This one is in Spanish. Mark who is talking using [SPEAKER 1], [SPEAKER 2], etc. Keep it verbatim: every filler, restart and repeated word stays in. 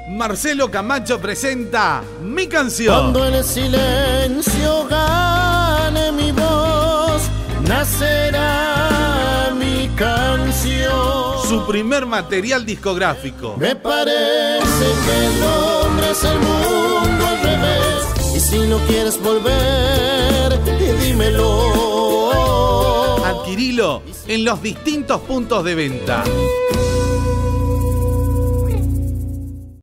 [SPEAKER 1] Marcelo Camacho presenta Mi Canción.
[SPEAKER 2] Cuando el silencio gane mi voz, nacerá mi canción.
[SPEAKER 1] Su primer material discográfico.
[SPEAKER 2] Me parece que el hombre es el mundo al revés. Y si no quieres volver, dímelo.
[SPEAKER 1] Adquirilo en los distintos puntos de venta.